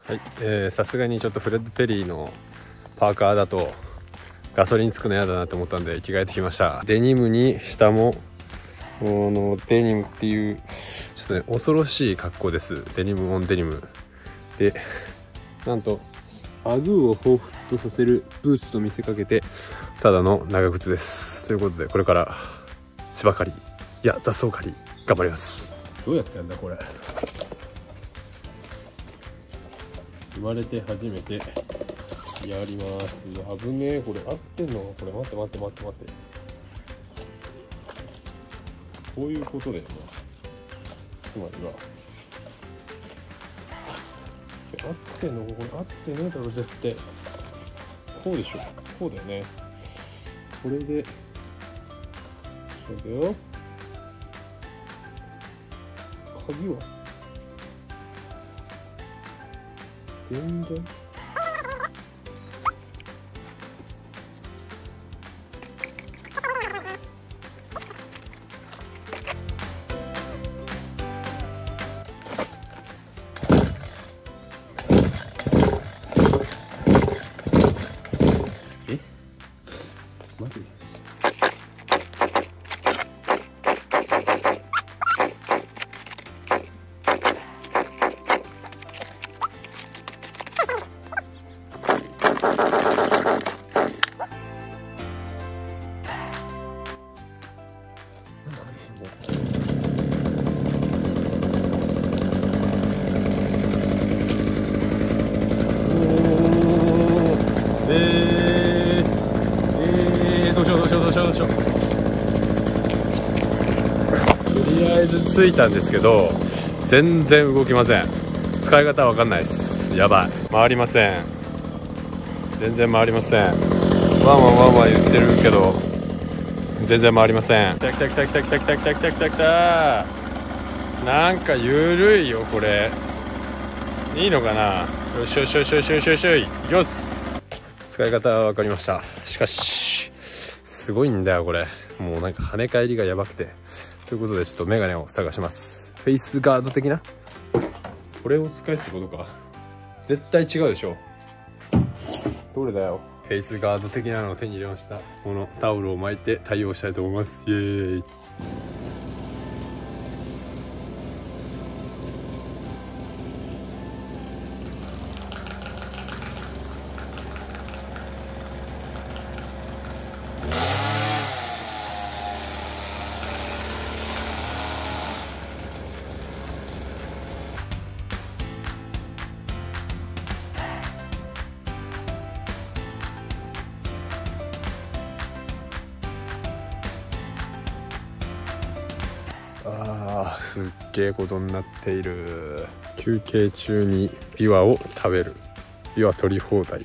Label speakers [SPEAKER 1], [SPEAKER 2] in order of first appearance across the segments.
[SPEAKER 1] はい、さすがにちょっとフレッド・ペリーのパーカーだとガソリンつくの嫌だなと思ったんで着替えてきました。デニムに下もデニムっていうちょっとね恐ろしい格好です。デニムオンデニムで、なんとアグーを彷彿とさせるブーツと見せかけてただの長靴です。ということでこれから芝刈りいや雑草刈り頑張ります。どうやってやるんだこれ。生まれて初めてやります。危ねえ、これ合ってんのこれ。待ってこういうことだよな。つまりは合ってんのこれ。合ってねえだろ絶対。こうでしょ。こうだよね。これでそうだよ。鍵は電源。え、マジ？どうしよう。とりあえず着いたんですけど全然動きません。使い方わかんないです。やばい、回りません。全然回りません。ワンワン言ってるけど全然回りません。来た。なんかゆるいよこれ。いいのかな。よしいきます。使い方は分かりました。しかしすごいんだよこれ。もうなんか跳ね返りがやばくて。ということでちょっとメガネを探します。フェイスガード的なこれを使えってことか。絶対違うでしょ。どれだよ。フェイスガード的なのを手に入れました。このタオルを巻いて対応したいと思います。イエーイ。すっげえことになっている。休憩中にビワを食べる。ビワ取り放題。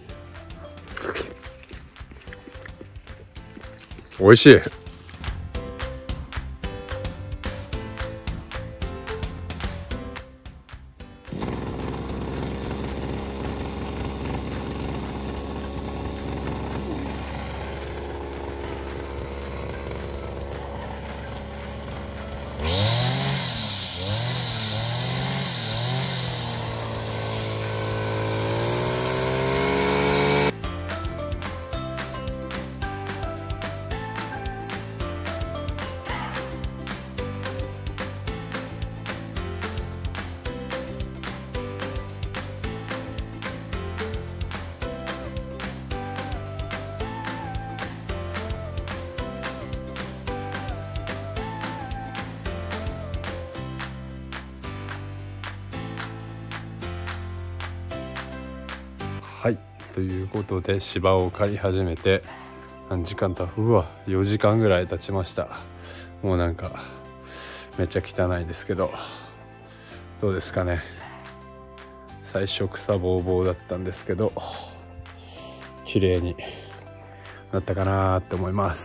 [SPEAKER 1] 美味しい。はい、ということで芝を刈り始めて何時間経つ？うわ、4時間ぐらい経ちました。もうなんかめっちゃ汚いですけど、どうですかね。最初草ぼうぼうだったんですけど綺麗になったかなって思います。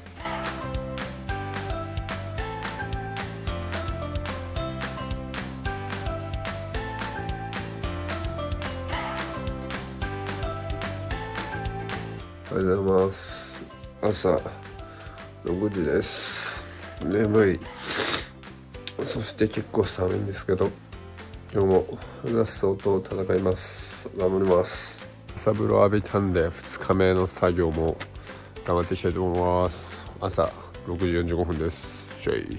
[SPEAKER 2] おはようございます。朝6時です。眠い。そして結構寒いんですけど、 今日も雑草と戦います。頑張ります。
[SPEAKER 1] 朝風呂浴びたんで2日目の作業も頑張っていきたいと思います。朝6時45分です。シェイ。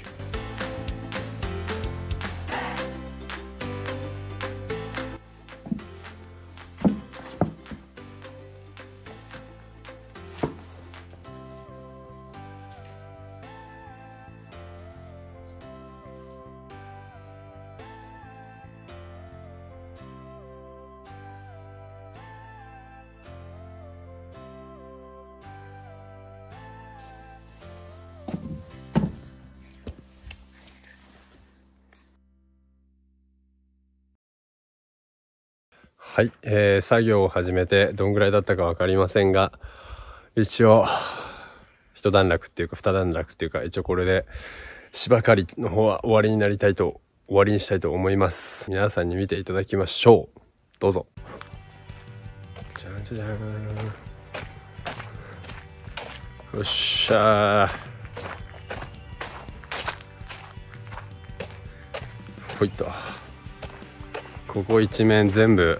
[SPEAKER 1] はい、作業を始めてどんぐらいだったか分かりませんが、一応一段落っていうか二段落っていうか、一応これで芝刈りの方は終わりにしたいと思います。皆さんに見ていただきましょう。どうぞ。じゃんじゃじゃーん。よっしゃー。ほいっと。ここ一面全部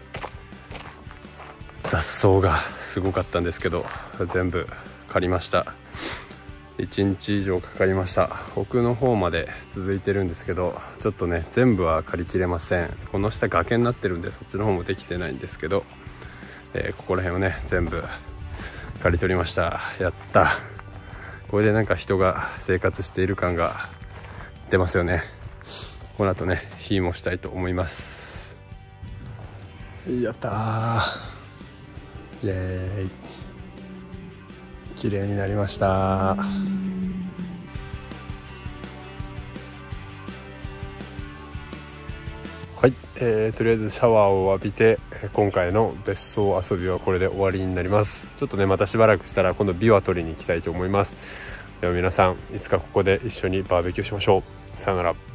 [SPEAKER 1] 雑草がすごかったんですけど、全部刈りました。1日以上かかりました。奥の方まで続いてるんですけど、ちょっとね全部は刈りきれません。この下崖になってるんで、そっちの方もできてないんですけど、ここら辺をね全部刈り取りました。やった。これでなんか人が生活している感が出ますよね。この後ね火もしたいと思います。やったー、イエーイ。綺麗になりました。はい、とりあえずシャワーを浴びて、今回の別荘遊びはこれで終わりになります。ちょっとねまたしばらくしたら今度ビワ取りに行きたいと思います。では皆さん、いつかここで一緒にバーベキューしましょう。さよなら。